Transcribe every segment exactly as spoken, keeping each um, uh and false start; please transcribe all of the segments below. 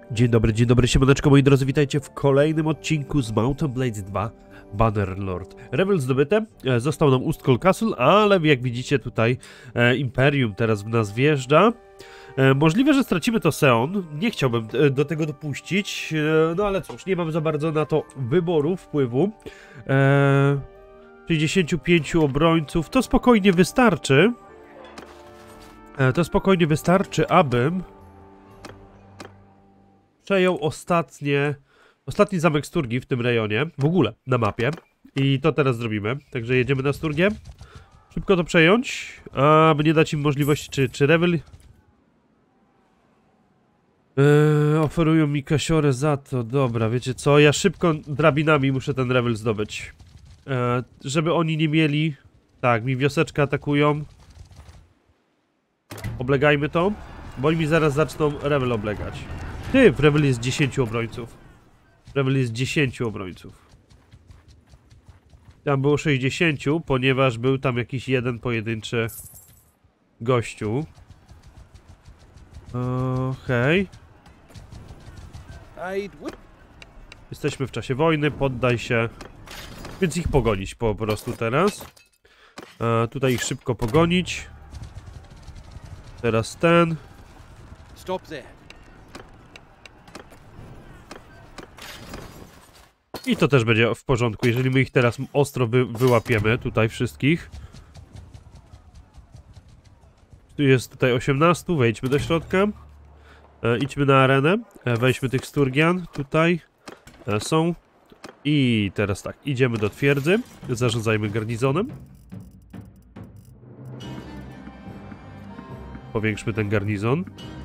Dzień dobry, dzień dobry, siemaneczko moi drodzy, witajcie w kolejnym odcinku z Mount and Blade dwa Bannerlord. Rebel zdobyte, e, został nam Ustcall Castle, ale jak widzicie tutaj e, Imperium teraz w nas wjeżdża. E, możliwe, że stracimy to Seon, nie chciałbym e, do tego dopuścić, e, no ale cóż, nie mam za bardzo na to wyboru, wpływu. E, sześćdziesięciu pięciu obrońców, to spokojnie wystarczy. E, to spokojnie wystarczy, abym przejął ostatnie, ostatni zamek Sturgi w tym rejonie, w ogóle na mapie. I to teraz zrobimy. Także jedziemy na Sturgię. Szybko to przejąć, aby nie dać im możliwości, czy, czy Rebel... Yy, oferują mi kasiorę za to. Dobra, wiecie co? Ja szybko drabinami muszę ten Rebel zdobyć. Yy, żeby oni nie mieli... Tak, mi wioseczkę atakują. Oblegajmy to, bo oni mi zaraz zaczną Rebel oblegać. Ty, w Rebel jest dziesięciu obrońców. Rebel jest dziesięciu obrońców. Tam było sześćdziesięciu, ponieważ był tam jakiś jeden pojedynczy gościu. Okej. Okay. Jesteśmy w czasie wojny, poddaj się. Więc ich pogonić po prostu teraz. A, tutaj ich szybko pogonić. Teraz ten. Stop there. I to też będzie w porządku, jeżeli my ich teraz ostro wy wyłapiemy, tutaj wszystkich. Tu jest tutaj osiemnastu, wejdźmy do środka. E, idźmy na arenę, e, weźmy tych Sturgian, tutaj e, są. I teraz tak, idziemy do twierdzy, zarządzajmy garnizonem. Powiększmy ten garnizon.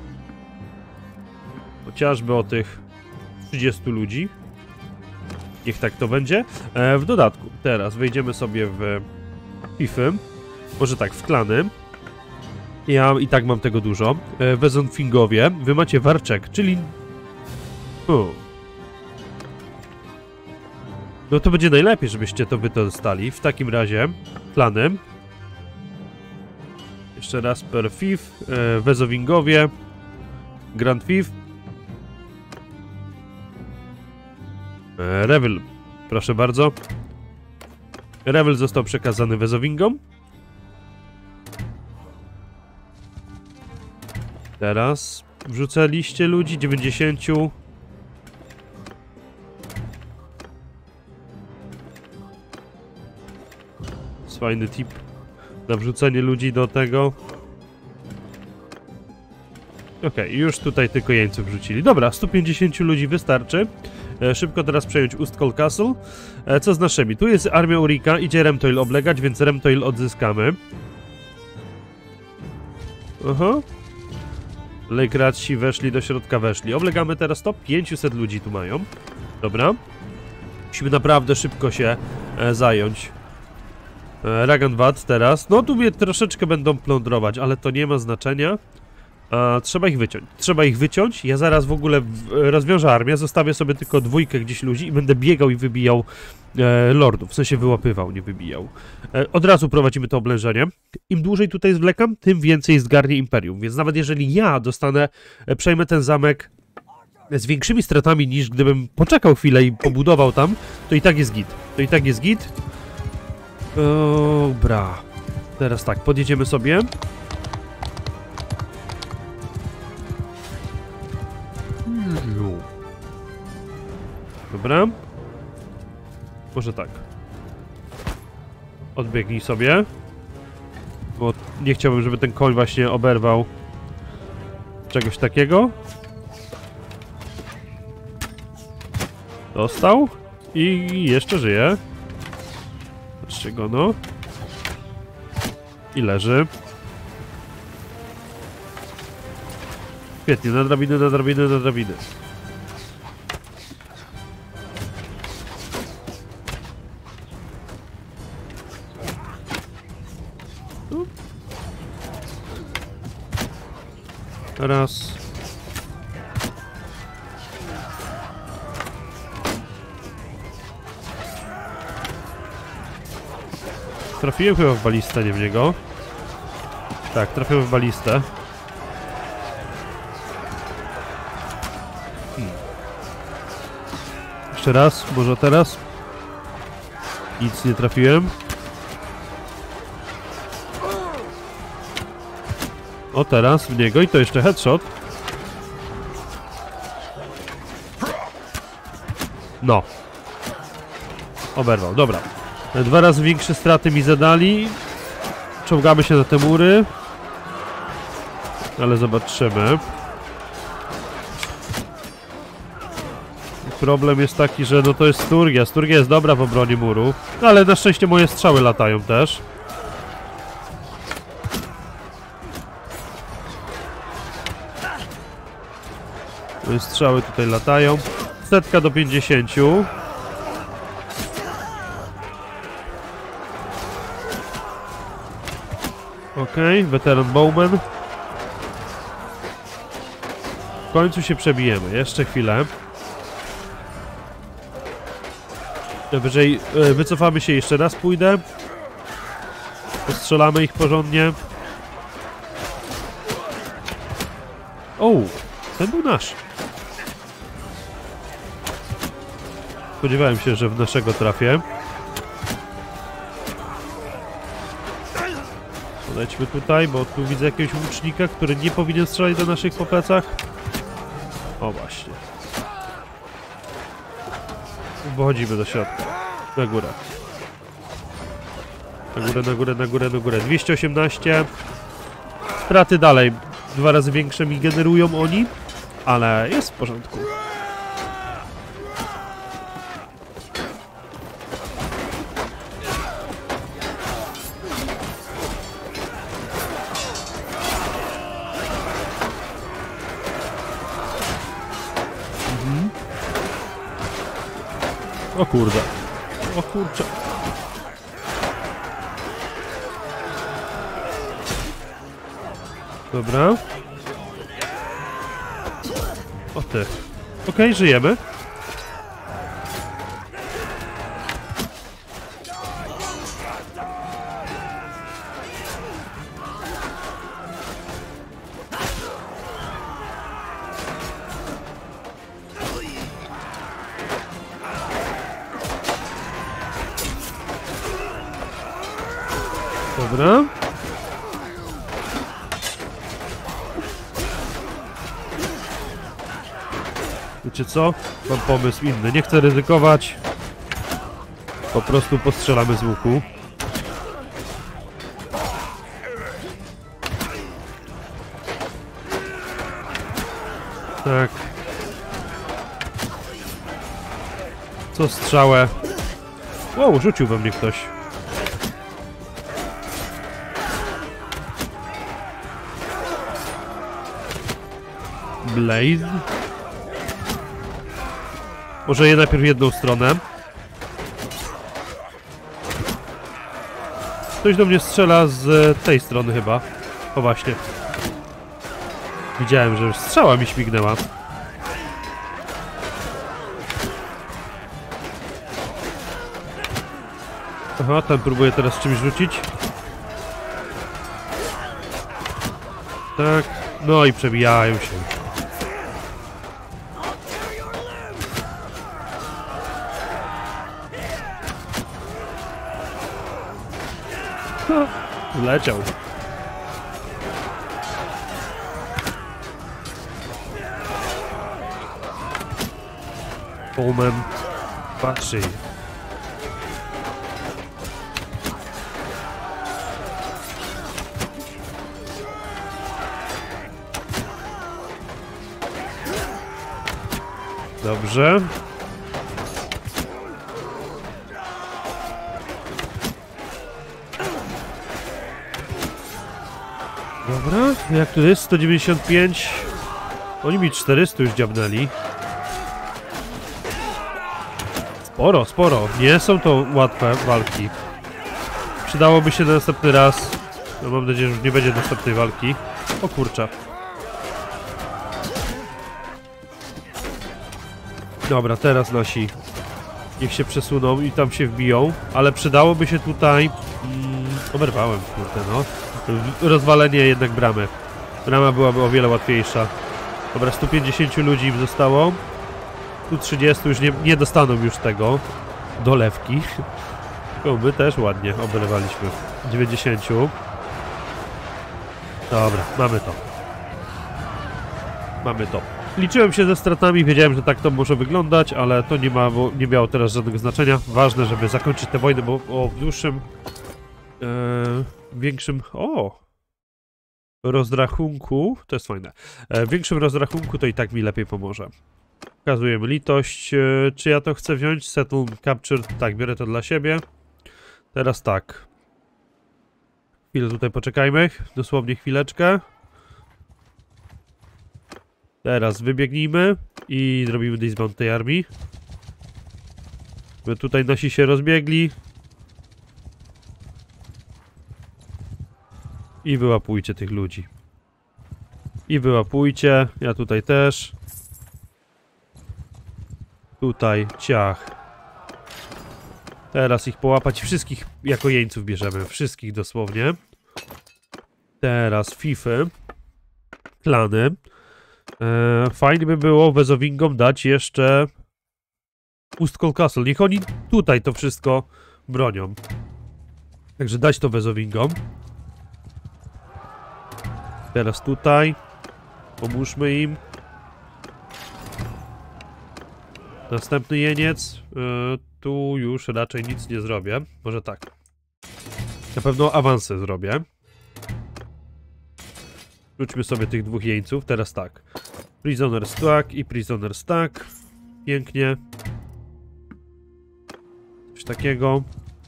Chociażby o tych trzydziestu ludzi. Niech tak to będzie. E, w dodatku, teraz wejdziemy sobie w pify. Może tak, w klany. Ja i tak mam tego dużo. E, w Zonfingowie wy macie Warczek, czyli... U. No to będzie najlepiej, żebyście to wy to dostali. W takim razie, klany. Jeszcze raz per fif. E, w Ezowingowie. Grand Fif. Revel, proszę bardzo. Revel został przekazany Wezowingom. Teraz wrzucę liście ludzi, dziewięćdziesięciu. Jest fajny tip na wrzucenie ludzi do tego. Okej, okay, już tutaj tylko jeńców wrzucili. Dobra, stu pięćdziesięciu ludzi wystarczy. E, szybko teraz przejąć Ustcall Castle. E, co z naszymi? Tu jest armia Urika, idzie Remtoil oblegać, więc Remtoil odzyskamy. Aha. Lejkratsi weszli do środka, weszli. Oblegamy teraz to. pięćset ludzi tu mają. Dobra. Musimy naprawdę szybko się e, zająć. E, Raganvad teraz. No tu mnie troszeczkę będą plądrować, ale to nie ma znaczenia. A, trzeba ich wyciąć. Trzeba ich wyciąć. Ja zaraz w ogóle w, rozwiążę armię, zostawię sobie tylko dwójkę gdzieś ludzi i będę biegał i wybijał e, lordów. W sensie wyłapywał, nie wybijał. E, od razu prowadzimy to oblężenie. Im dłużej tutaj zwlekam, tym więcej zgarnie Imperium. Więc nawet jeżeli ja dostanę, e, przejmę ten zamek z większymi stratami niż gdybym poczekał chwilę i pobudował tam, to i tak jest git. To i tak jest git. Dobra. Teraz tak, podjedziemy sobie. Dobra. Może tak. Odbiegnij sobie. Bo nie chciałbym, żeby ten koń właśnie oberwał czegoś takiego. Dostał. I jeszcze żyje. Patrzcie go, no. I leży. Świetnie, na drabiny, na drabiny, na drabiny. Raz. Trafiłem chyba w balistę, nie w niego. Tak, trafiłem w balistę. Hmm. Jeszcze raz, może teraz? Nic nie trafiłem. O, teraz w niego i to jeszcze headshot. No. Oberwał, dobra. Dwa razy większe straty mi zadali. Czołgamy się na te mury. Ale zobaczymy. Problem jest taki, że no to jest Sturgia. Sturgia jest dobra w obronie muru. Ale na szczęście moje strzały latają też. Moje strzały tutaj latają. Setka do pięćdziesięciu. Okej, weteran Bowman. W końcu się przebijemy. Jeszcze chwilę. Najwyżej yy, wycofamy się jeszcze raz, pójdę. Postrzelamy ich porządnie. O, ten był nasz. Spodziewałem się, że w naszego trafię. Polećmy tutaj, bo tu widzę jakiegoś łucznika, który nie powinien strzelać do naszych po plecach. O właśnie. Wychodzimy do środka. Na górę. Na górę, na górę, na górę, na górę. dwieście osiemnaście. Straty dalej. Dwa razy większe mi generują oni, ale jest w porządku. Mhm. O kurde. O kurczę. Dobra. O ty. Okej, okay, żyjemy. Dobra. Wiecie co? Mam pomysł inny. Nie chcę ryzykować. Po prostu postrzelamy z łuku. Tak. Co strzałę? Wow, rzucił we mnie ktoś. Blaze. Może je najpierw jedną stronę. Ktoś do mnie strzela z tej strony chyba. O właśnie. Widziałem, że już strzała mi śmignęła. Aha, ten próbuje teraz czymś rzucić. Tak. No i przebijają się. Leciał. Pullman patrzy. Dobrze. Dobra, jak tu jest? sto dziewięćdziesiąt pięć. Oni mi czterysta już dziabnęli. Sporo, sporo. Nie są to łatwe walki. Przydałoby się na następny raz. No, mam nadzieję, że już nie będzie następnej walki. O kurczę. Dobra, teraz nasi niech się przesuną i tam się wbiją. Ale przydałoby się tutaj... Mm, oberwałem, kurde no. Rozwalenie jednak bramy. Brama byłaby o wiele łatwiejsza. Dobra, stu pięćdziesięciu ludzi im zostało. stu trzydziestu już nie, nie dostaną już tego dolewki. Tylko my też ładnie oberwaliśmy. dziewięćdziesięciu. Dobra, mamy to. Mamy to. Liczyłem się ze stratami, wiedziałem, że tak to może wyglądać, ale to nie ma, bo nie miało teraz żadnego znaczenia. Ważne, żeby zakończyć tę wojnę, bo o, w dłuższym, e, większym, o, rozrachunku, to jest fajne, e, w większym rozrachunku to i tak mi lepiej pomoże. Pokazujemy litość, e, czy ja to chcę wziąć, settle, capture, tak, biorę to dla siebie. Teraz tak. Chwilę tutaj poczekajmy, dosłownie chwileczkę. Teraz wybiegnijmy i zrobimy dismount tej armii. By tutaj nasi się rozbiegli. I wyłapujcie tych ludzi. I wyłapujcie. Ja tutaj też. Tutaj ciach. Teraz ich połapać. Wszystkich jako jeńców bierzemy. Wszystkich dosłownie. Teraz fify. Klany. Eee, fajnie by było Wezowingom dać jeszcze Ustcall Castle. Niech oni tutaj to wszystko bronią. Także dać to Wezowingom. Teraz tutaj. Pomóżmy im. Następny jeniec. Eee, tu już raczej nic nie zrobię. Może tak. Na pewno awansy zrobię. Wróćmy sobie tych dwóch jeńców. Teraz tak. Prisoner stack i prisoner stack. Pięknie. Coś takiego.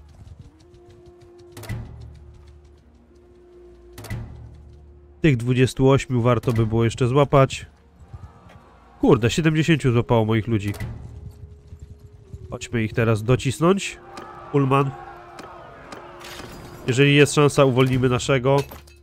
Tych dwudziestu ośmiu warto by było jeszcze złapać. Kurde, siedemdziesięciu złapało moich ludzi. Chodźmy ich teraz docisnąć. Ullman. Jeżeli jest szansa, uwolnimy naszego.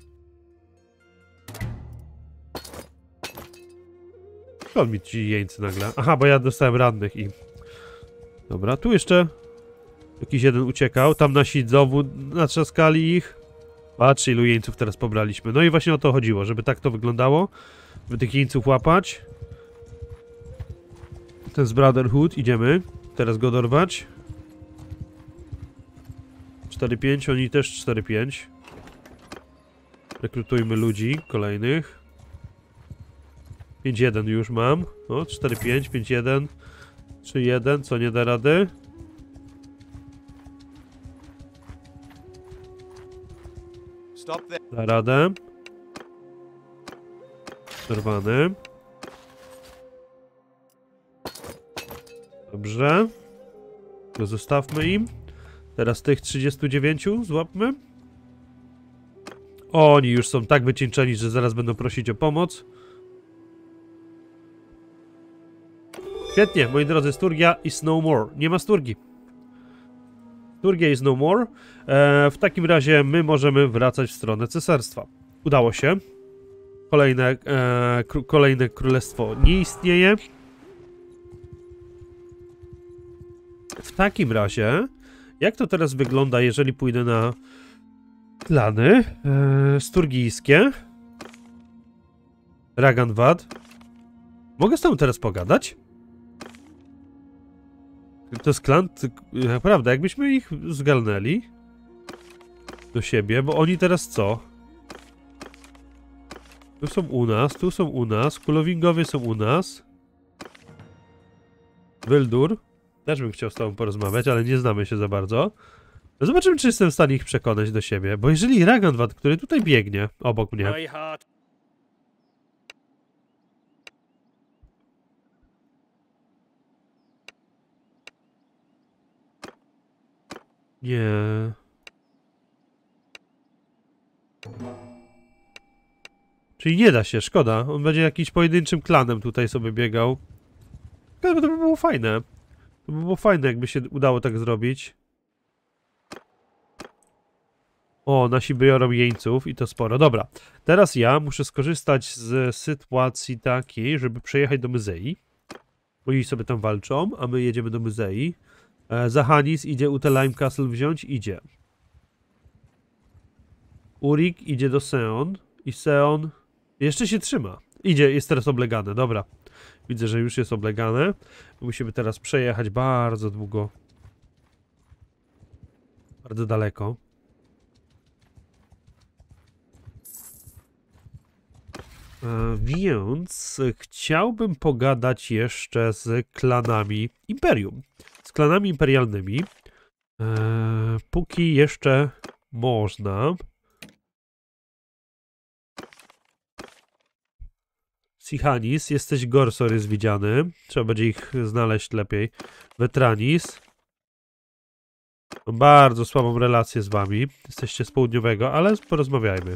Skąd mi ci jeńcy nagle? Aha, bo ja dostałem rannych i... Dobra, tu jeszcze jakiś jeden uciekał. Tam nasi znowu natrzaskali ich. Patrz, ilu jeńców teraz pobraliśmy. No i właśnie o to chodziło, żeby tak to wyglądało. Żeby tych jeńców łapać. Ten z Brotherhood, idziemy. Teraz go dorwać. cztery pięć, oni też cztery pięć. Rekrutujmy ludzi kolejnych. pięć jeden już mam. O, cztery pięć, pięć jeden, trzy jeden, co nie da rady? Da radę. Zerwany. Dobrze. To zostawmy im. Teraz tych trzydziestu dziewięciu złapmy. O, oni już są tak wycieńczeni, że zaraz będą prosić o pomoc. Świetnie, moi drodzy, Sturgia is no more. Nie ma Sturgi. Sturgia is no more. E, w takim razie my możemy wracać w stronę cesarstwa. Udało się. Kolejne, e, kr kolejne królestwo nie istnieje. W takim razie, jak to teraz wygląda, jeżeli pójdę na klany e, sturgijskie? Raganvad. Mogę z tobą teraz pogadać? To jest klan, naprawdę, jakbyśmy ich zgarnęli do siebie, bo oni teraz co? Tu są u nas, tu są u nas, Kulowingowie są u nas. Wildur. Też bym chciał z tobą porozmawiać, ale nie znamy się za bardzo. No zobaczymy, czy jestem w stanie ich przekonać do siebie, bo jeżeli Raganvad, który tutaj biegnie obok mnie... Nie. Czyli nie da się, szkoda. On będzie jakimś pojedynczym klanem tutaj sobie biegał. To by było fajne. To by było fajne, jakby się udało tak zrobić. O, nasi biorą jeńców i to sporo. Dobra, teraz ja muszę skorzystać z sytuacji takiej, żeby przejechać do Myzei. Oni sobie tam walczą, a my jedziemy do Myzei. E, Zahanis idzie Utelheim Castle wziąć? Idzie. Urik idzie do Seon. I Seon jeszcze się trzyma. Idzie, jest teraz oblegany, dobra. Widzę, że już jest oblegane. Musimy teraz przejechać bardzo długo. Bardzo daleko. E, więc chciałbym pogadać jeszcze z klanami Imperium. Z klanami imperialnymi. E, póki jeszcze można. Sihanis, jesteś Gorsor jest widziany. Trzeba będzie ich znaleźć lepiej. Vetranis. Mam bardzo słabą relację z wami. Jesteście z południowego, ale porozmawiajmy.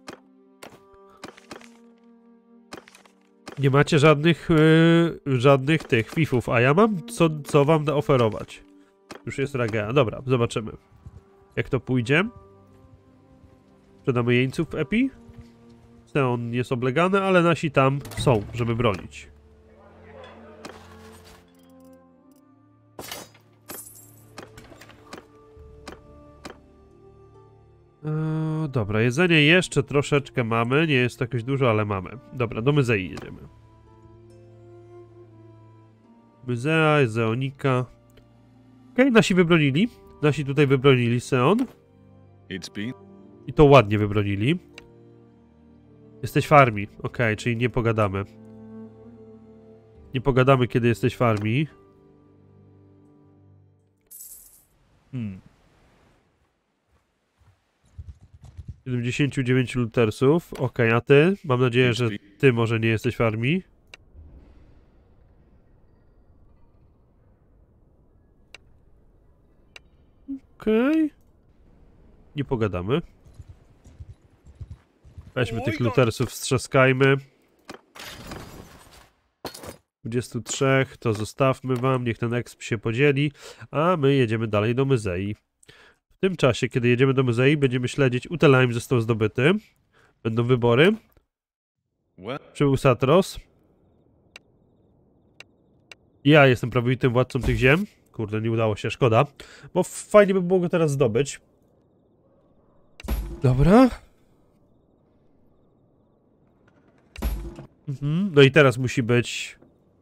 Nie macie żadnych yy, żadnych tych fifów, a ja mam co, co wam da oferować. Już jest Ragea. Dobra, zobaczymy. Jak to pójdzie. Sprzedamy jeńców w Epi. On jest oblegany, ale nasi tam są, żeby bronić. Eee, dobra, jedzenie jeszcze troszeczkę mamy. Nie jest to jakoś dużo, ale mamy. Dobra, do Myzei jedziemy. Myzea, jest Zeonika. Okej, okay, nasi wybronili. Nasi tutaj wybronili Seon. I to ładnie wybronili. Jesteś w armii. Okej, okay, czyli nie pogadamy. Nie pogadamy, kiedy jesteś w armii. Hmm. siedemdziesięciu dziewięciu lutersów. Okej, okay, a ty? Mam nadzieję, że ty może nie jesteś w armii. Okej. Okay. Nie pogadamy. Weźmy tych lutersów, strzaskajmy. dwudziestu trzech, to zostawmy wam, niech ten exp się podzieli, a my jedziemy dalej do Myzei. W tym czasie, kiedy jedziemy do Myzei, będziemy śledzić, Utelheim został zdobyty. Będą wybory. Przybył Satros. Ja jestem prawowitym władcą tych ziem. Kurde, nie udało się, szkoda. Bo fajnie by było go teraz zdobyć. Dobra. Mhm. No i teraz musi być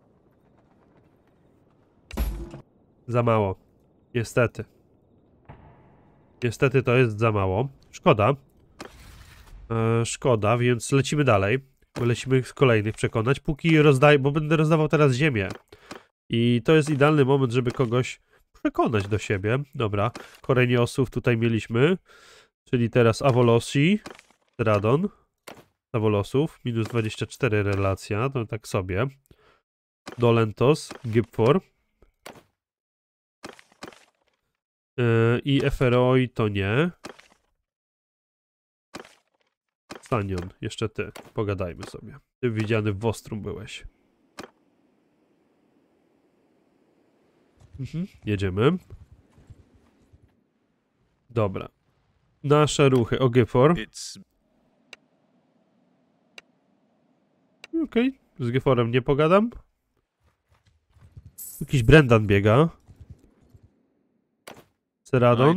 za mało. Niestety. Niestety to jest za mało. Szkoda. E, szkoda, więc lecimy dalej. Bo lecimy kolejnych przekonać, póki rozdaję, bo będę rozdawał teraz ziemię. I to jest idealny moment, żeby kogoś przekonać do siebie. Dobra, Koreniosów tutaj mieliśmy. Czyli teraz Awolosi, Radon. Awolosów, minus dwadzieścia cztery relacja, to tak sobie. Dolentos, Gypfor. Yy, I Eferoi to nie. Stanion, jeszcze ty. Pogadajmy sobie. Ty widziany w Wostrum byłeś. Mhm, jedziemy. Dobra. Nasze ruchy. O, Gypfor. Okej, okay. Z Gypforem nie pogadam. Jakiś Brendan biega. Seradon.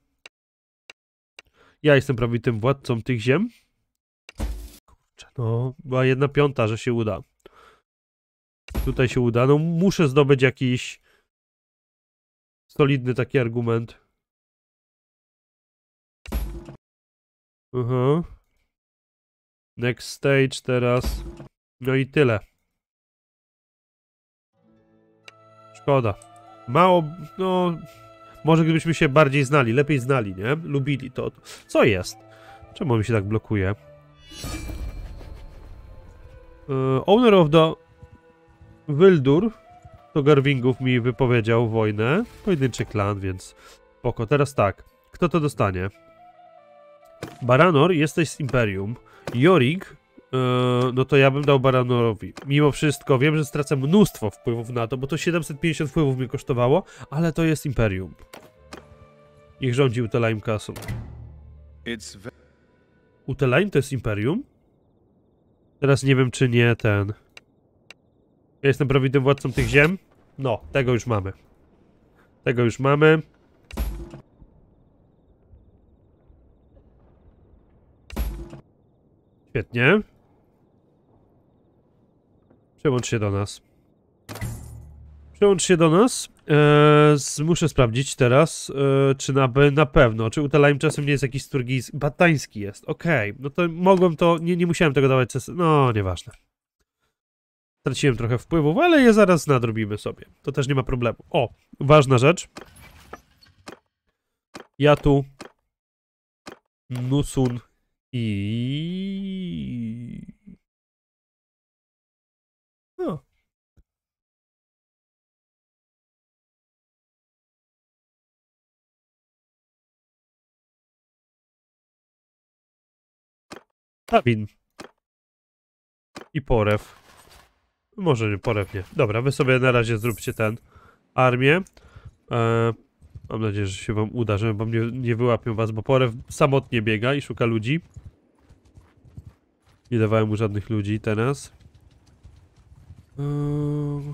Ja jestem prawowitym władcą tych ziem. Kurczę, no, była jedna piąta, że się uda. Tutaj się uda. No, muszę zdobyć jakiś solidny taki argument. Aha. Next stage teraz. No i tyle. Szkoda. Mało, no... Może gdybyśmy się bardziej znali, lepiej znali, nie? Lubili to. Co jest? Czemu mi się tak blokuje? Uh, owner of the Wildur to Garwingów mi wypowiedział wojnę. Pojedynczy klan, więc spoko. Teraz tak. Kto to dostanie? Baranor, jesteś z Imperium. Jorik, yy, no to ja bym dał Baranorowi. Mimo wszystko wiem, że stracę mnóstwo wpływów na to, bo to siedemset pięćdziesiąt wpływów mi kosztowało, ale to jest Imperium. Niech rządzi Utelheim Castle. Utelheim to jest Imperium? Teraz nie wiem, czy nie ten... Ja jestem prawowitym władcą tych ziem? No, tego już mamy. Tego już mamy. Świetnie. Przyłącz się do nas. Przełącz się do nas. Eee, muszę sprawdzić teraz, eee, czy na, na pewno, czy Utalime czasem nie jest jakiś sturgijski, batański jest. Okej, okay. No to mogłem to, nie, nie musiałem tego dawać, no nieważne. Straciłem trochę wpływów, ale je zaraz nadrobimy sobie. To też nie ma problemu. O, ważna rzecz. Ja tu Nusun i... No. Tabin. I Porew. Może nie, Porew nie. Dobra, wy sobie na razie zróbcie ten armię. Eee, mam nadzieję, że się wam uda, że wam nie, nie wyłapią was, bo Porew samotnie biega i szuka ludzi. Nie dawałem mu żadnych ludzi teraz. Eee...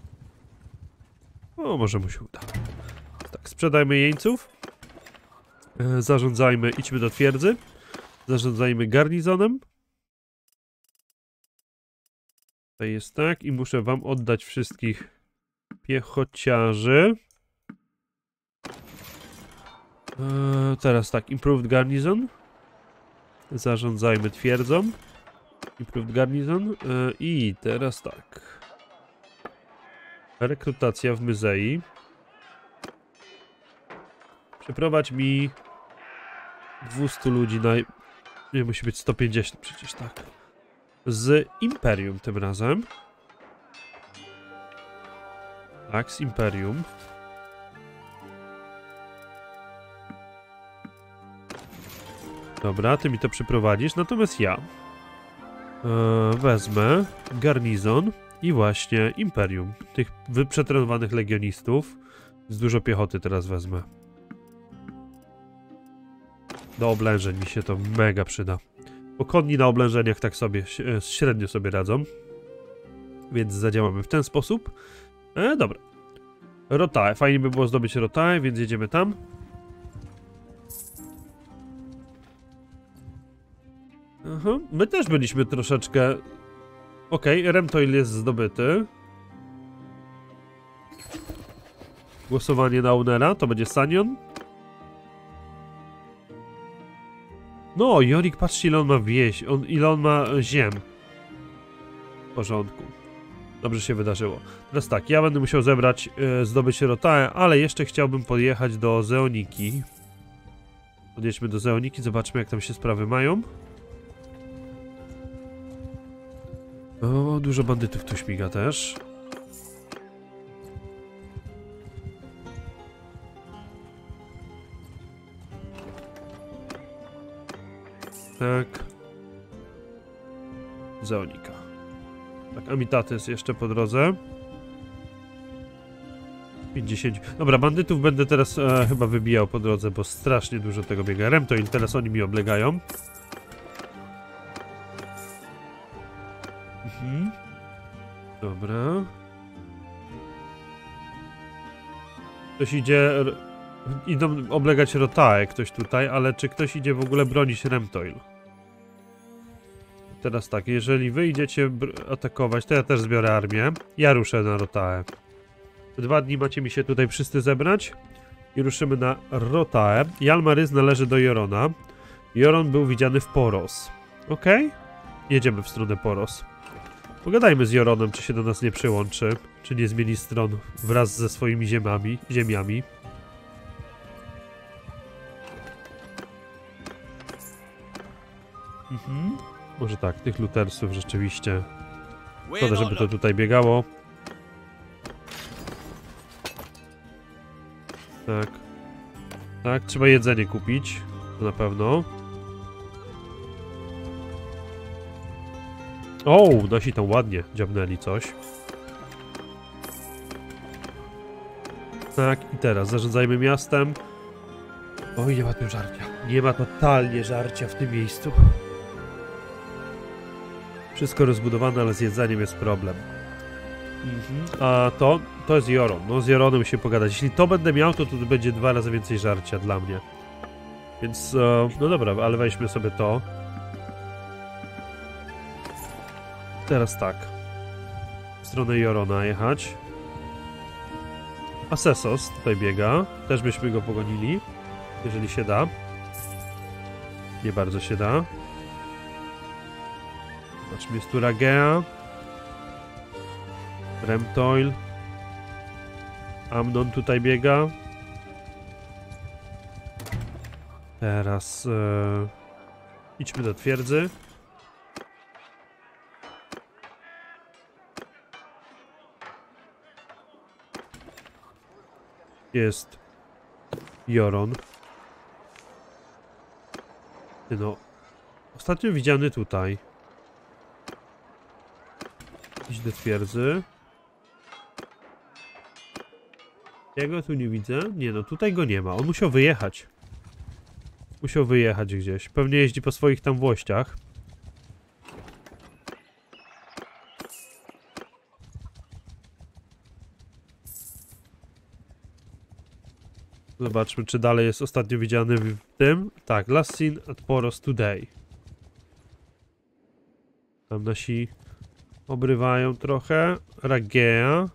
O, może mu się uda. Tak, sprzedajmy jeńców. Eee, zarządzajmy, idźmy do twierdzy. Zarządzajmy garnizonem. To jest tak i muszę wam oddać wszystkich piechociarzy. Eee, teraz tak, Improved Garnison. Zarządzajmy twierdzą. Improved Garnison. Eee, I teraz tak. Rekrutacja w Myzei. Przeprowadź mi dwieście ludzi na... Nie, musi być sto pięćdziesiąt przecież, tak. Z Imperium tym razem. Tak, z Imperium. Dobra, ty mi to przyprowadzisz, natomiast ja e, wezmę garnizon i właśnie Imperium. Tych przetrenowanych legionistów. Z dużo piechoty teraz wezmę. Do oblężeń mi się to mega przyda. Bo konni na oblężeniach tak sobie średnio sobie radzą. Więc zadziałamy w ten sposób. E, dobra. Rotae. Fajnie by było zdobyć Rotae, więc jedziemy tam. Aha. My też byliśmy troszeczkę... Okej, okay, Remtoil jest zdobyty. Głosowanie na Unera, to będzie Sanion. No, Jorik, patrzcie ile on ma wieś, on, ile on ma ziem. W porządku. Dobrze się wydarzyło. Teraz tak, ja będę musiał zebrać, e, zdobyć Rotae, ale jeszcze chciałbym podjechać do Zeoniki. Podjedźmy do Zeoniki, zobaczmy jak tam się sprawy mają. O, dużo bandytów tu śmiga też. Tak. Zeonika. Tak, Amitatis jeszcze po drodze. pięćdziesiąt. Dobra, bandytów będę teraz e, chyba wybijał po drodze, bo strasznie dużo tego biega. Remtoil, teraz oni mi oblegają. Mhm. Dobra. Ktoś idzie... Idą oblegać Rotae, ktoś tutaj, ale czy ktoś idzie w ogóle bronić Remtoil? Teraz tak, jeżeli wy idziecie atakować, to ja też zbiorę armię. Ja ruszę na Rotae. Dwa dni macie mi się tutaj wszyscy zebrać i ruszymy na Rotae. Jalmarys należy do Jorona. Joron był widziany w Poros. Ok? Jedziemy w stronę Poros. Pogadajmy z Joronem, czy się do nas nie przyłączy, czy nie zmieni stron wraz ze swoimi ziemiami. ziemiami. Mhm. Może tak, tych lutersów rzeczywiście. Szkoda, żeby to tutaj biegało. Tak. Tak, trzeba jedzenie kupić. To na pewno. O, nasi tam ładnie dziabnęli coś. Tak, i teraz zarządzajmy miastem. Oj, nie ma tu żarcia. Nie ma totalnie żarcia w tym miejscu. Wszystko rozbudowane, ale z jedzeniem jest problem. Mhm. A to, to jest Joron. No z Joronem się pogadać. Jeśli to będę miał, to tu będzie dwa razy więcej żarcia dla mnie. Więc, e, no dobra, ale weźmy sobie to. Teraz tak. W stronę Jorona jechać. Asesos tutaj biega. Też byśmy go pogonili. Jeżeli się da. Nie bardzo się da. Zobaczmy, jest tu Ragea. Remtoil. Amnon tutaj biega. Teraz e, idźmy do twierdzy. Jest Joron. Ty no. Ostatnio widziany tutaj. Idź do twierdzy. Ja go tu nie widzę. Nie no, tutaj go nie ma. On musiał wyjechać. Musiał wyjechać gdzieś. Pewnie jeździ po swoich tam włościach. Zobaczmy, czy dalej jest ostatnio widziany w tym. Tak, last seen at Poros today. Tam nasi obrywają trochę. Ragea.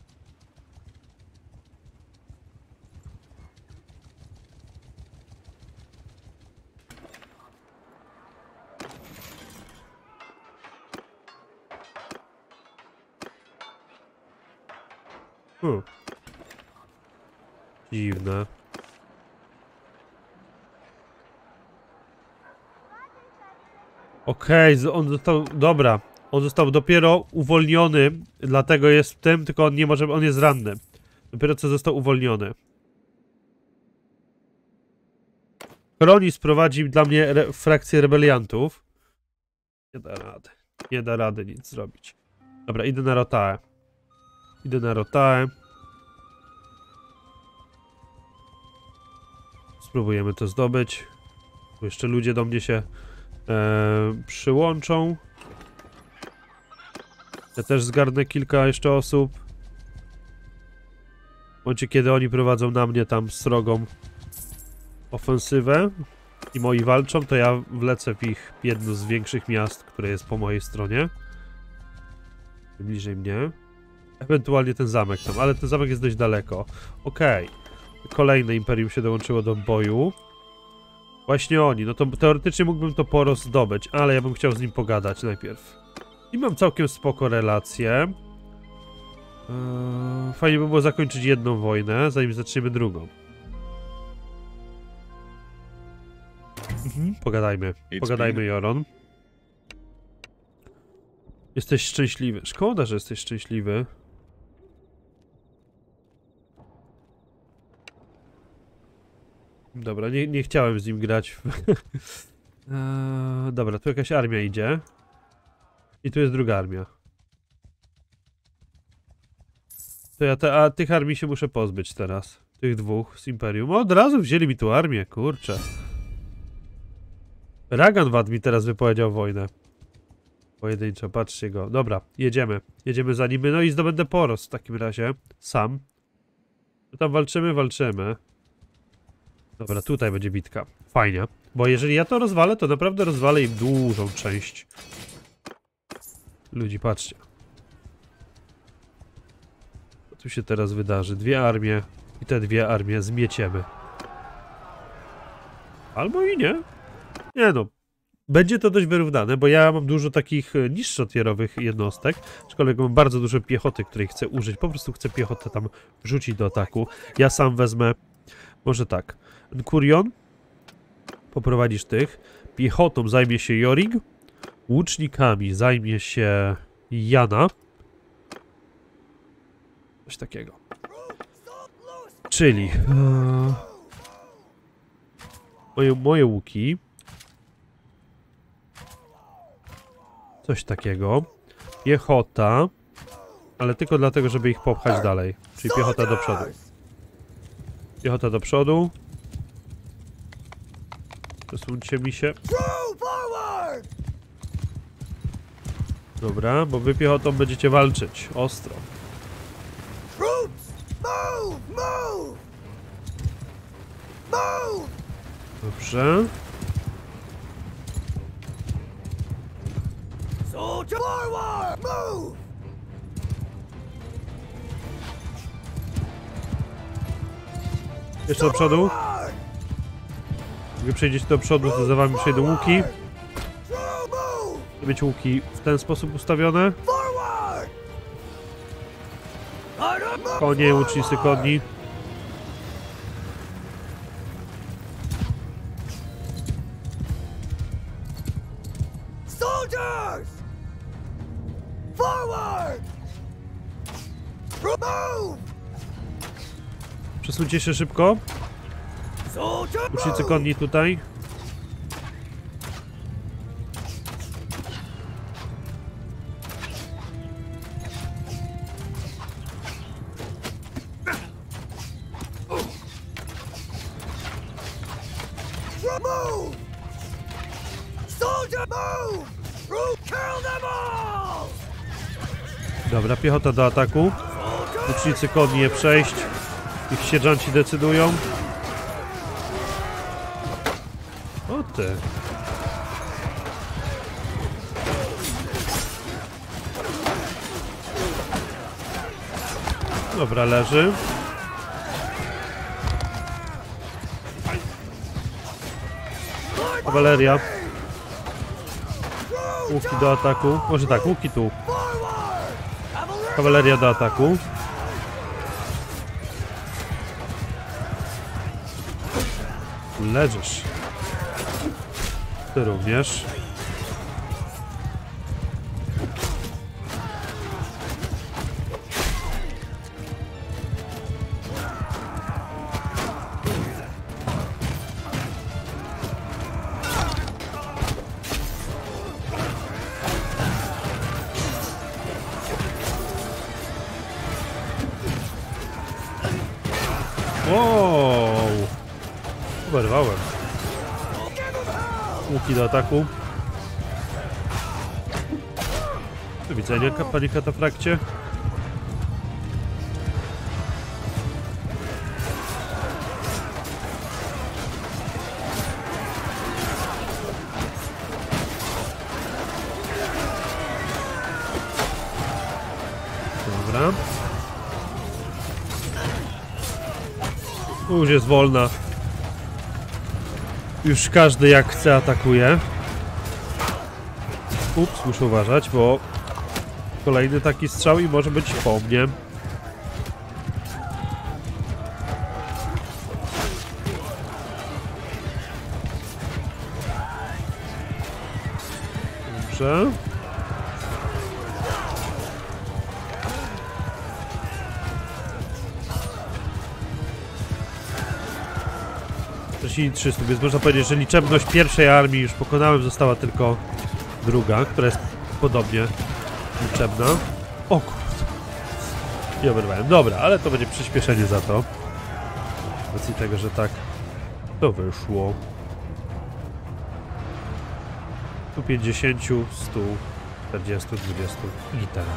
Hmm. Dziwne. Okej, okay, on został... Dobra. On został dopiero uwolniony, dlatego jest w tym, tylko on nie może... On jest ranny. Dopiero co został uwolniony. Kronis prowadzi dla mnie re frakcję rebeliantów. Nie da rady. Nie da rady nic zrobić. Dobra, idę na Rotaę. Idę na Rotaę. Spróbujemy to zdobyć. Bo jeszcze ludzie do mnie się e, przyłączą. Ja też zgarnę kilka jeszcze osób. W momencie, kiedy oni prowadzą na mnie tam srogą ofensywę i moi walczą, to ja wlecę w ich jedno z większych miast, które jest po mojej stronie. Bliżej mnie. Ewentualnie ten zamek tam, ale ten zamek jest dość daleko. Okej. Okay. Kolejne imperium się dołączyło do boju. Właśnie oni. No to teoretycznie mógłbym to Poros zdobyć, ale ja bym chciał z nim pogadać najpierw. I mam całkiem spoko relacje. Eee, fajnie by było zakończyć jedną wojnę, zanim zaczniemy drugą. Mhm. Pogadajmy. Pogadajmy, Joron. Jesteś szczęśliwy. Szkoda, że jesteś szczęśliwy. Dobra, nie, nie chciałem z nim grać. eee, dobra, tu jakaś armia idzie. I tu jest druga armia. To ja te, a tych armii się muszę pozbyć teraz. Tych dwóch z Imperium. O, od razu wzięli mi tu armię, kurczę. Raganwad mi teraz wypowiedział wojnę. Pojedynczo, patrzcie go. Dobra, jedziemy. Jedziemy za nim. No i zdobędę Poros w takim razie. Sam. My tam walczymy, walczymy. Dobra, tutaj będzie bitka. Fajnie. Bo jeżeli ja to rozwalę, to naprawdę rozwalę im dużą część ludzi, patrzcie. Co tu się teraz wydarzy? Dwie armie i te dwie armie zmieciemy. Albo i nie. Nie no. Będzie to dość wyrównane, bo ja mam dużo takich niższotierowych jednostek, aczkolwiek mam bardzo dużo piechoty, której chcę użyć. Po prostu chcę piechotę tam wrzucić do ataku. Ja sam wezmę, może tak, Kurion, poprowadzisz tych, piechotą zajmie się Jorig, łucznikami zajmie się Jana. Coś takiego. Czyli uh, moje, moje łuki. Coś takiego. Piechota. Ale tylko dlatego, żeby ich popchać dalej. Czyli piechota do przodu. Piechota do przodu. Przesuńcie mi się. Dobra, bo wy piechotą będziecie walczyć. Ostro. Dobrze. Jeszcze do przodu. Gdy przejdziecie do przodu, to za wami przejdą łuki. Chcę mieć łuki w ten sposób ustawione. Konie, łucznicy koni. Soldiers! Forward! Move! Przesuńcie się szybko. Soldier! Łucznicy konni tutaj. Move! Soldier, move! Kill them all! Dobra, piechota do ataku. Łucznicy konni je przejść. Ich sierżanci decydują. O ty. Dobra, leży. Kawaleria. Łuki do ataku. Może tak, łuki tu. Kawaleria do ataku. Leżysz. Ty również. Wow! Oberwałem. Łuki do ataku. Do widzenia, panie katafrakcie. Dobra. Już jest wolna. Już każdy jak chce atakuje. Ups, muszę uważać, bo kolejny taki strzał i może być po mnie. Dobrze. trzysta, więc można powiedzieć, że liczebność pierwszej armii już pokonałem, została tylko druga, która jest podobnie liczebna. O kurde. I oberwałem. Dobra, ale to będzie przyspieszenie za to. Z racji tego, że tak to wyszło. sto pięćdziesiąt, sto czterdzieści, dwadzieścia. Gitara.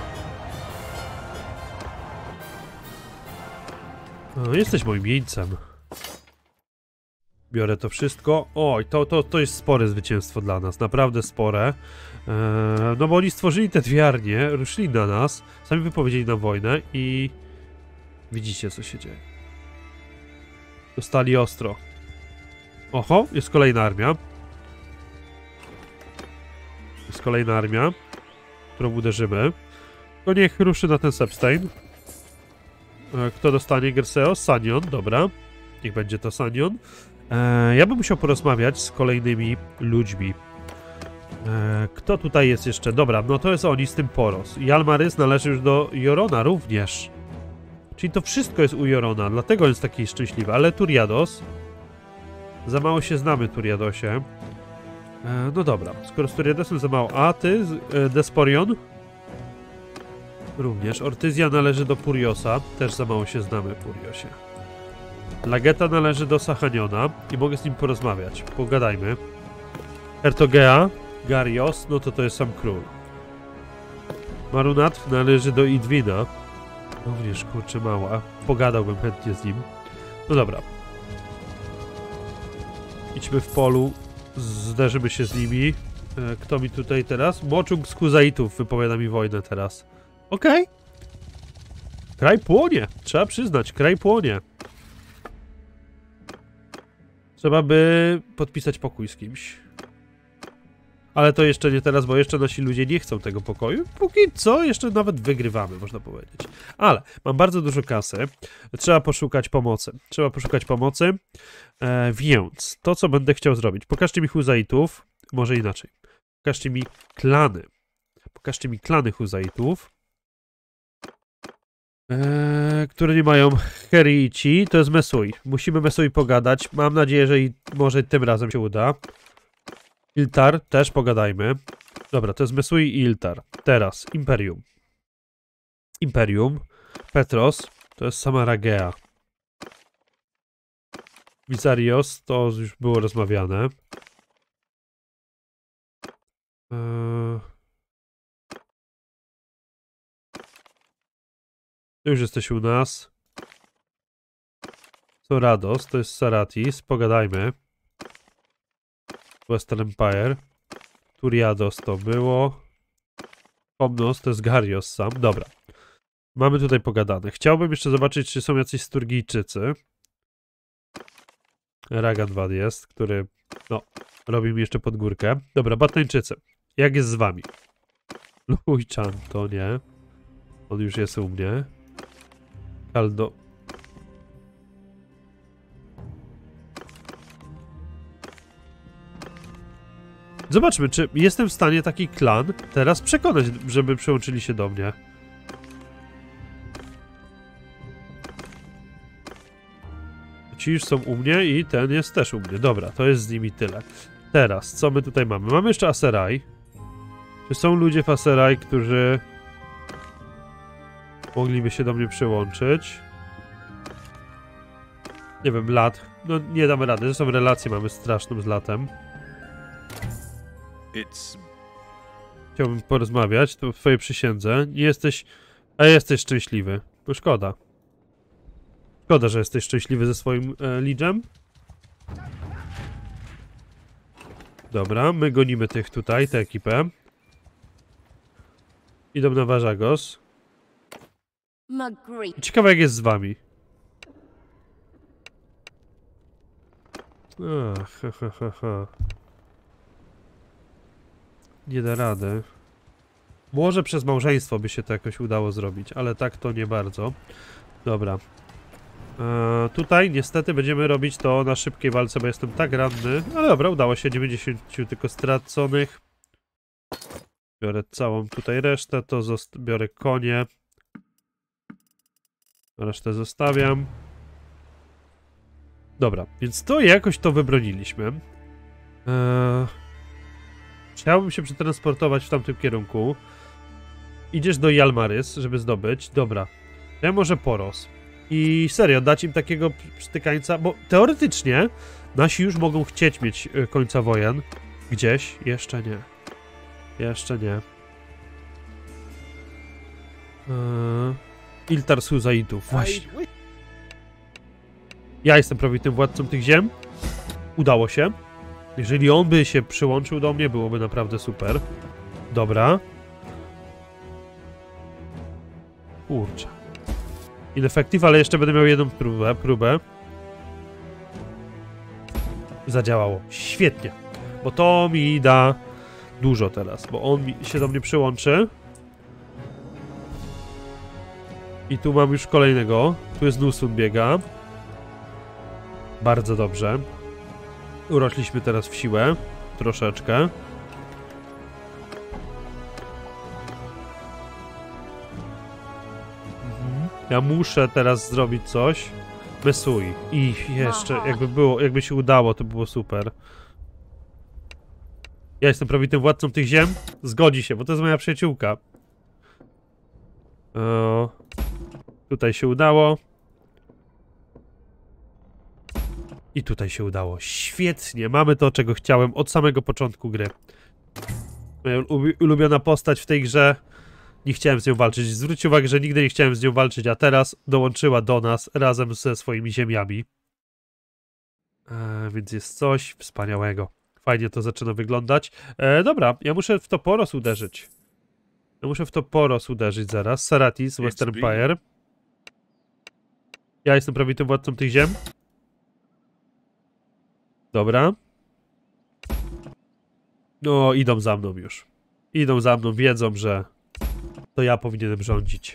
No, jesteś moim jeńcem. Biorę to wszystko. Oj, to, to, to jest spore zwycięstwo dla nas, naprawdę spore. Eee, no bo oni stworzyli te dwie armie, ruszyli na nas, sami wypowiedzieli nam wojnę i widzicie, co się dzieje. Dostali ostro. Oho, jest kolejna armia. Jest kolejna armia, którą uderzymy. To niech ruszy na ten Sepstein. Eee, kto dostanie Gerseo? Sanion, dobra. Niech będzie to Sanion. Eee, ja bym musiał porozmawiać z kolejnymi ludźmi. Eee, kto tutaj jest jeszcze? Dobra, no to jest oni z tym Poros. Jalmarys należy już do Jorona również. Czyli to wszystko jest u Jorona, dlatego jest taki szczęśliwy. Ale Turiados... Za mało się znamy, Turiadosie. Eee, no dobra, skoro z Turiadosem za mało... A ty? E, Desporion? Również. Ortyzja należy do Puriosa. Też za mało się znamy, Puriosie. Lageta należy do Sachaniona i mogę z nim porozmawiać. Pogadajmy. Hertogea, Garios, no to to jest sam król. Marunat należy do Idwina. Również, kurczę, mała. Pogadałbym chętnie z nim. No dobra. Idźmy w polu. Zderzymy się z nimi. Kto mi tutaj teraz? Moczung z Huzaitów wypowiada mi wojnę teraz. Okej. Okay. Kraj płonie. Trzeba przyznać, kraj płonie. Trzeba by podpisać pokój z kimś. Ale to jeszcze nie teraz, bo jeszcze nasi ludzie nie chcą tego pokoju. Póki co, jeszcze nawet wygrywamy, można powiedzieć. Ale mam bardzo dużo kasy. Trzeba poszukać pomocy. Trzeba poszukać pomocy. E, więc to, co będę chciał zrobić. Pokażcie mi Huzaitów. Może inaczej. Pokażcie mi klany. Pokażcie mi klany Huzaitów. E, które nie mają Heriici. To jest Mesui. Musimy Mesui pogadać. Mam nadzieję, że i może tym razem się uda. Iltar, też pogadajmy. Dobra, to jest Mesui i Iltar. Teraz, Imperium. Imperium. Petros, to jest Samaragea. Vizarios, to już było rozmawiane. Eee... Już jesteś u nas. Sorados, to jest Saratis, pogadajmy. Western Empire. Turiados to było. Pomnos to jest Garios sam. Dobra. Mamy tutaj pogadane. Chciałbym jeszcze zobaczyć, czy są jacyś Sturgijczycy. Raganvad jest, który no, robi mi jeszcze pod górkę. Dobra, Batnańczycy. Jak jest z wami? Lujczan to nie. On już jest u mnie. Kaldo... Zobaczmy, czy jestem w stanie taki klan teraz przekonać, żeby przyłączyli się do mnie. Ci już są u mnie i ten jest też u mnie. Dobra, to jest z nimi tyle. Teraz, co my tutaj mamy? Mamy jeszcze Aseraj. Czy są ludzie w Aseraj, którzy mogliby się do mnie przyłączyć? Nie wiem, lat. No nie damy rady. Zresztą relacje mamy straszną z latem. It's... Chciałbym porozmawiać, to w twojej przysiędze. Nie jesteś... A jesteś szczęśliwy. Bo szkoda. Szkoda, że jesteś szczęśliwy ze swoim e, lidżem. Dobra, my gonimy tych tutaj, tę ekipę. Idą na Varzagos. Ciekawe, jak jest z wami. Ach, ha, ha, ha, ha. Nie da rady. Może przez małżeństwo by się to jakoś udało zrobić, ale tak to nie bardzo. Dobra. Eee, tutaj niestety będziemy robić to na szybkiej walce, bo jestem tak ranny. Ale dobra, udało się. dziewięćdziesiąt tylko straconych. Biorę całą tutaj resztę, to biorę konie. Resztę zostawiam. Dobra, więc to jakoś to wybroniliśmy. Eee... Chciałbym się przetransportować w tamtym kierunku. Idziesz do Jalmarys, żeby zdobyć. Dobra. Ja może Poros. I serio, dać im takiego przytykańca, bo teoretycznie nasi już mogą chcieć mieć końca wojen. Gdzieś? Jeszcze nie. Jeszcze nie. Eee... Iltar Huzaitów, właśnie. Ja jestem prawowitym władcą tych ziem. Udało się. Jeżeli on by się przyłączył do mnie, byłoby naprawdę super. Dobra. Kurczę. Ineffective, ale jeszcze będę miał jedną próbę. próbę. Zadziałało. Świetnie. Bo to mi da dużo teraz, bo on mi się do mnie przyłączy. I tu mam już kolejnego. Tu jest Nusun biega. Bardzo dobrze. Urośliśmy teraz w siłę. Troszeczkę. Mhm. Ja muszę teraz zrobić coś. Mesui. I jeszcze, jakby było, jakby się udało, to było super. Ja jestem prawowitym władcą tych ziem. Zgodzi się, bo to jest moja przyjaciółka. O, tutaj się udało. I tutaj się udało. Świetnie. Mamy to, czego chciałem od samego początku gry. Moja ulubiona postać w tej grze. Nie chciałem z nią walczyć. Zwróćcie uwagę, że nigdy nie chciałem z nią walczyć, a teraz dołączyła do nas razem ze swoimi ziemiami. Eee, więc jest coś wspaniałego. Fajnie to zaczyna wyglądać. Eee, dobra, ja muszę w to Poros uderzyć. Ja muszę w to Poros uderzyć zaraz. Saratis, Western Empire. Ja jestem prawowitym władcą tych ziem. Dobra. No, idą za mną już. Idą za mną, wiedzą, że to ja powinienem rządzić.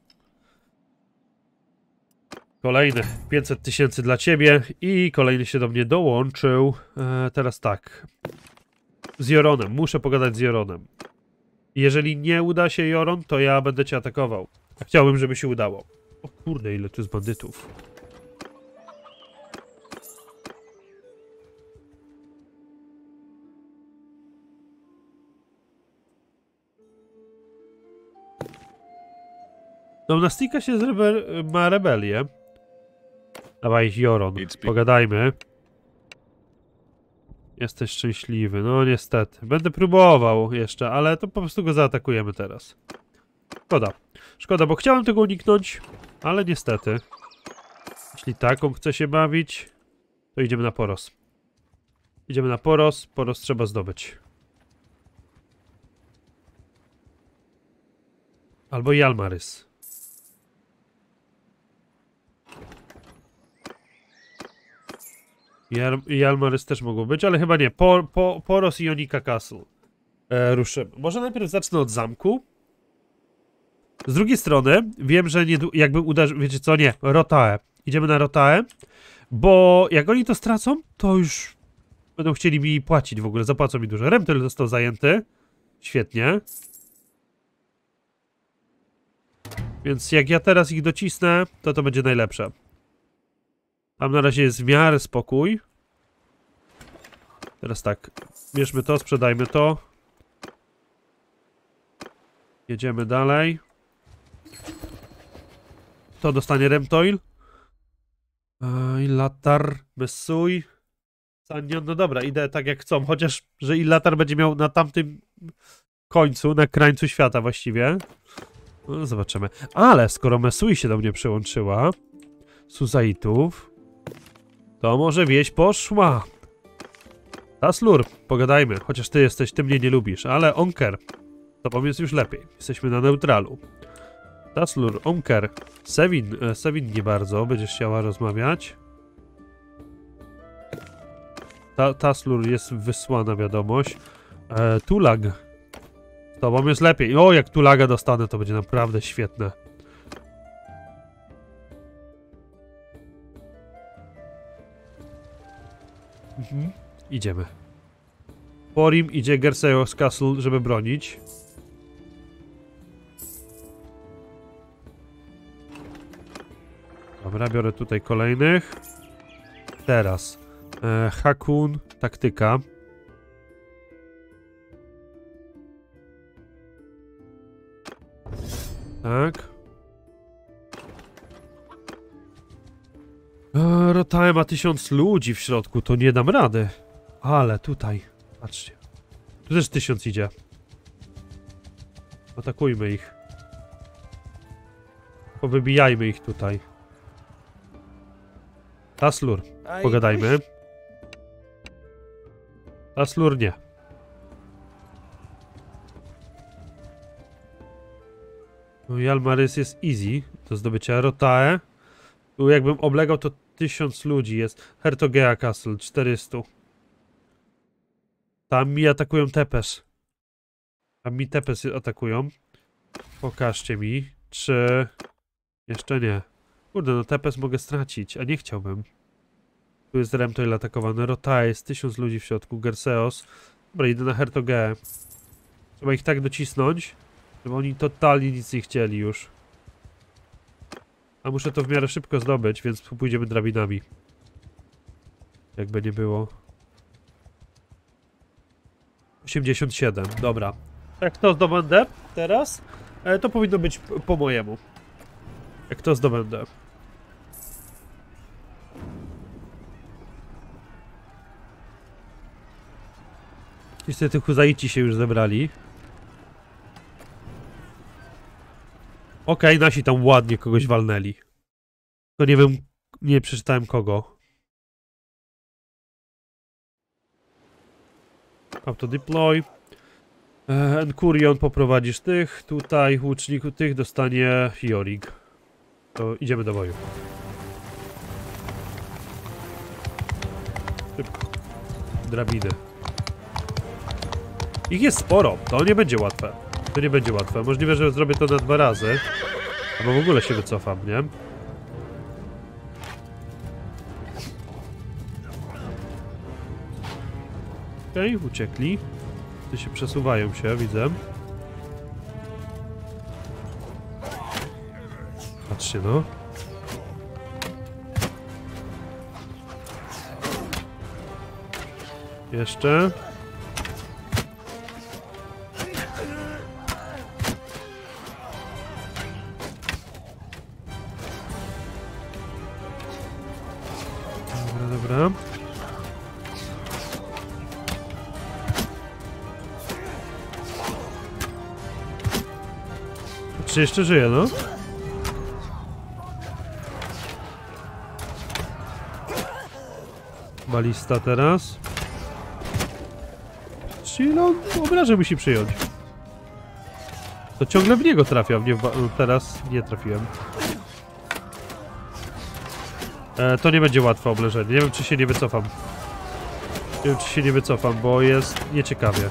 Kolejne pięćset tysięcy dla ciebie i kolejny się do mnie dołączył. E, teraz tak. Z Joronem. Muszę pogadać z Joronem. Jeżeli nie uda się Joron, to ja będę cię atakował. Chciałbym, żeby się udało. O kurde, ile tu jest bandytów. No, Nastika się z rebe ma rebelię. Dawaj, Joron, pogadajmy. Jesteś szczęśliwy, no niestety. Będę próbował jeszcze, ale to po prostu go zaatakujemy teraz. Szkoda. Szkoda, bo chciałem tego uniknąć, ale niestety. Jeśli taką chce się bawić, to idziemy na Poros. Idziemy na Poros, Poros trzeba zdobyć. Albo Jalmarys. Jalmarys też mogą być, ale chyba nie. Po, po, Poros i Onika Castle. E, ruszymy. Może najpierw zacznę od zamku. Z drugiej strony, wiem, że nie, jakbym uderzył, wiecie co, nie, Rotae. Idziemy na Rotae, bo jak oni to stracą, to już będą chcieli mi płacić w ogóle, zapłacą mi dużo. Remtel został zajęty. Świetnie. Więc jak ja teraz ich docisnę, to to będzie najlepsze. Tam na razie jest w miarę spokój. Teraz tak, bierzmy to, sprzedajmy to. Jedziemy dalej. To dostanie Remtoil. Illatar, Bessuj. Sannion, no dobra, idę tak jak chcą, chociaż, że Illatar będzie miał na tamtym końcu, na krańcu świata właściwie. No, zobaczymy. Ale skoro Mesui się do mnie przyłączyła, Suzaitów, to może wieś poszła. Taslur, pogadajmy, chociaż ty jesteś, ty mnie nie lubisz, ale Onker, to tobą jest już lepiej. Jesteśmy na neutralu. Taslur, Onker, Sevin, e, Sevin nie bardzo, będziesz chciała rozmawiać. Ta, Taslur jest wysłana wiadomość. E, Tulag, z tobą jest lepiej. O, jak Tulaga dostanę, to będzie naprawdę świetne. Mhm. Idziemy. Porim idzie Gerseos Castle, żeby bronić. Dobra, biorę tutaj kolejnych. Teraz e, Hakun, taktyka. Tak. E, Rotae ma tysiąc ludzi w środku, to nie dam rady. Ale tutaj, patrzcie. Tu też tysiąc idzie. Atakujmy ich. Powybijajmy ich tutaj. Taslur, pogadajmy. Taslur nie. No, Jalmarys jest easy do zdobycia. Rotae. Tu jakbym oblegał, to tysiąc ludzi jest. Hertogea Castle, czterysta. Tam mi atakują Tepes. Tam mi Tepes atakują. Pokażcie mi, czy... Jeszcze nie. Kurde, no Tepes mogę stracić, a nie chciałbym. Tu jest Remtoil atakowany. Rotae, jest tysiąc ludzi w środku. Gerseos. Dobra, idę na Hertogeę. Trzeba ich tak docisnąć, żeby oni totalnie nic nie chcieli już. A muszę to w miarę szybko zdobyć, więc pójdziemy drabinami. Jakby nie było. osiemdziesiąt siedem, dobra. Jak to zdobędę teraz, e, to powinno być po mojemu. Jak to zdobędę. Niestety Huzaici się już zebrali. Okej, okay, nasi tam ładnie kogoś walnęli. Tylko nie wiem, nie przeczytałem kogo. Auto deploy. Enkurion, poprowadzisz tych. Tutaj łuczniku tych dostanie Jorig. To idziemy do boju. Szybko. drabiny. Ich jest sporo, to nie będzie łatwe. To nie będzie łatwe. Możliwe, że zrobię to na dwa razy. Albo w ogóle się wycofam, nie? Okej, okay, uciekli. Tu się przesuwają się, widzę. Patrzcie, no. Jeszcze. Dobra, dobra. Czy jeszcze żyje, no? Balista teraz. Czyli on obrażę musi przyjąć. To ciągle w niego trafiam, nie w teraz nie trafiłem. E, to nie będzie łatwe oblężenie. Nie wiem, czy się nie wycofam. Nie wiem, czy się nie wycofam, bo jest nieciekawie.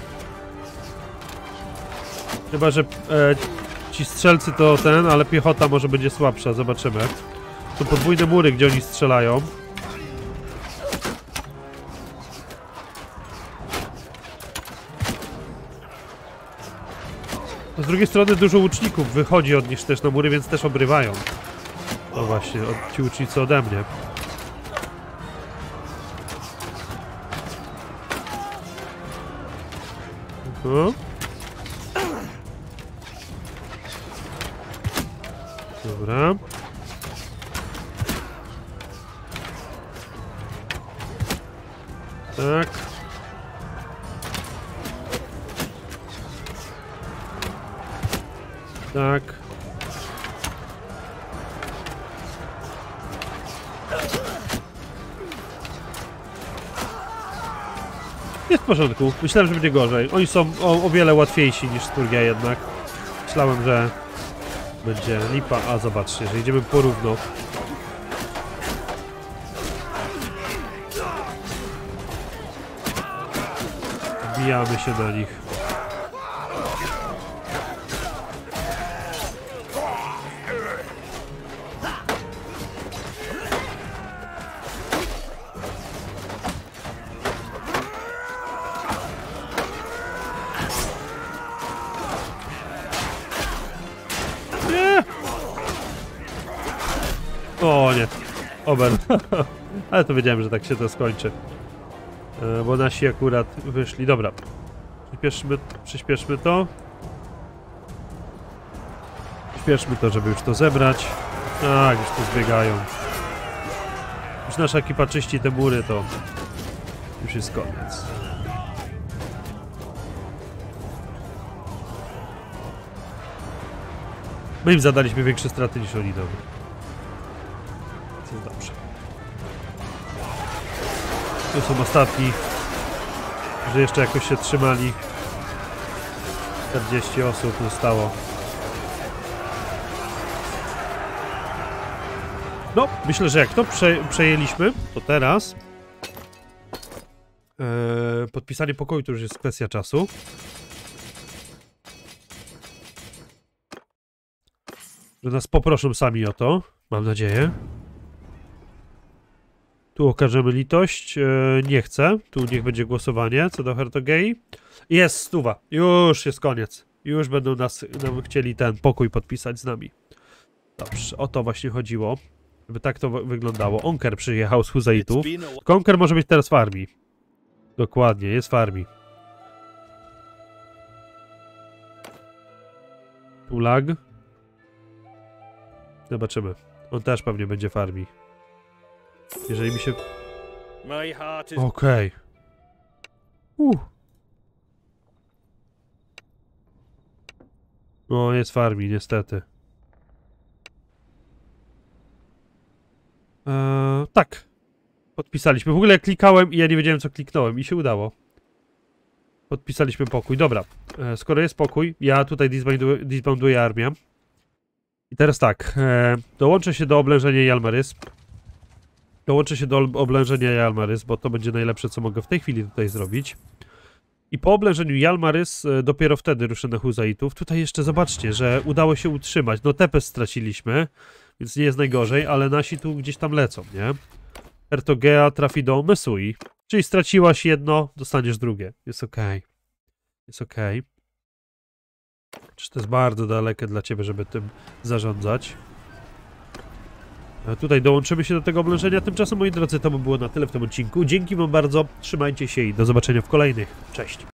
Chyba, że e, ci strzelcy to ten, ale piechota może będzie słabsza. Zobaczymy. Są podwójne mury, gdzie oni strzelają. Z drugiej strony dużo łuczników wychodzi od nich też na mury, więc też obrywają. No właśnie, od, ci łucznicy ode mnie. Uh-huh. Dobra. Tak. Tak. Jest w porządku. Myślałem, że będzie gorzej. Oni są o, o wiele łatwiejsi niż Sturgia jednak. Myślałem, że będzie lipa. A zobaczcie, że idziemy porówno. Wbijamy się na nich. O nie, Ober. Ale to wiedziałem, że tak się to skończy. E, bo nasi akurat wyszli. Dobra. Przyspieszmy, przyspieszmy to. Przyspieszmy to, żeby już to zebrać. Tak, już tu zbiegają. Już nasza ekipa czyści te mury, to już jest koniec. My im zadaliśmy większe straty niż oni, dobra. Jest dobrze. Tu są ostatni, że jeszcze jakoś się trzymali. czterdzieści osób zostało. No, myślę, że jak to prze, przejęliśmy, to teraz e, podpisanie pokoju to już jest kwestia czasu. Że nas poproszą sami o to, mam nadzieję. Tu okażemy litość. E, nie chcę. Tu niech będzie głosowanie co do Hertogei. Jest stuwa. Już jest koniec. Już będą nas nam chcieli ten pokój podpisać z nami. Dobrze, o to właśnie chodziło. Żeby tak to wyglądało. Onker przyjechał z Huzaitów. Onker może być teraz w armii. Dokładnie, jest w armii. Tu lag. Zobaczymy. On też pewnie będzie w armii. Jeżeli mi się... Okej. Okay. Uh. O, jest w armii, niestety. Eee, tak. Podpisaliśmy. W ogóle klikałem i ja nie wiedziałem, co kliknąłem. I się udało. Podpisaliśmy pokój. Dobra. Eee, skoro jest pokój, ja tutaj disbanduję, disbanduję armię. I teraz tak. Eee, dołączę się do oblężenia Jalmarys. Dołączę się do oblężenia Jalmarys, bo to będzie najlepsze, co mogę w tej chwili tutaj zrobić. I po oblężeniu Jalmarys e, dopiero wtedy ruszę na Huzaitów. Tutaj jeszcze zobaczcie, że udało się utrzymać. No Tepes straciliśmy, więc nie jest najgorzej, ale nasi tu gdzieś tam lecą, nie? Ertogea trafi do Mesui. Czyli straciłaś jedno, dostaniesz drugie. Jest okej. Okay. Jest okej. Okay. Czy to jest bardzo dalekie dla ciebie, żeby tym zarządzać? Tutaj dołączymy się do tego oblężenia. Tymczasem, moi drodzy, to by było na tyle w tym odcinku. Dzięki wam bardzo, trzymajcie się i do zobaczenia w kolejnych. Cześć!